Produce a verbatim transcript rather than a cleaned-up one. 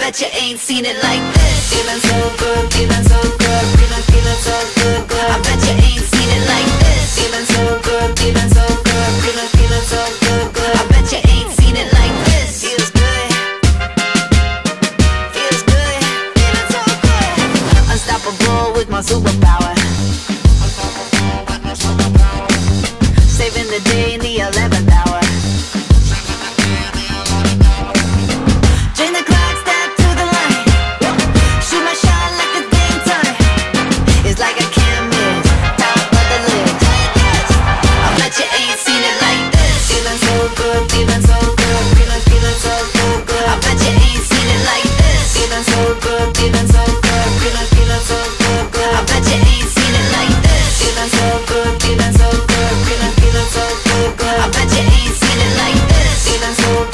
bet you ain't seen it like this. Feeling so good, feeling so good, feeling, feeling so good, good. I bet you ain't seen it like this. Feeling so good, feeling so good, feeling, feeling so good, good. I bet you ain't seen it like this. Feels good, feels good, feeling so good. Unstoppable with my superpower.